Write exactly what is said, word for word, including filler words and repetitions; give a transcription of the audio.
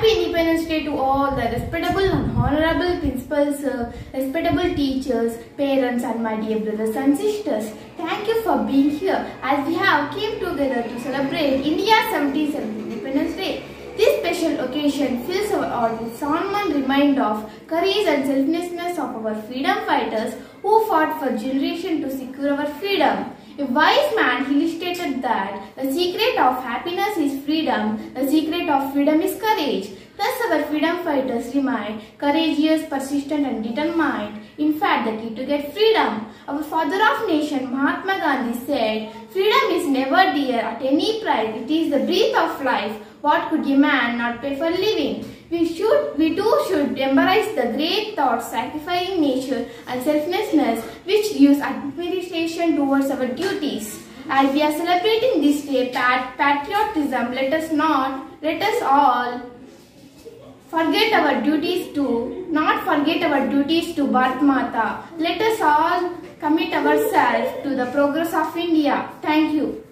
Happy Independence Day to all the respectable and honorable principals, uh, respectable teachers, parents and my dear brothers and sisters. Thank you for being here as we have came together to celebrate India's seventy-seventh Independence Day. This special occasion fills our heart with solemn reminder of courage and selflessness of our freedom fighters who fought for generations to secure our freedom. A wise man illustrated that the secret of happiness is freedom, the secret of freedom is courage. Thus our freedom fighters remain courageous, persistent and determined. In fact, the key to get freedom. Our father of nation Mahatma Gandhi said, "Freedom is never dear at any price, it is the breath of life. What could a man not pay for living?" We should, we too should embrace the great thoughts, sacrificing nature and selflessness, which gives admiration towards our duties. As we are celebrating this day, pat patriotism, let us not, let us all forget our duties to, not forget our duties to Bharat Mata. Let us all commit ourselves to the progress of India. Thank you.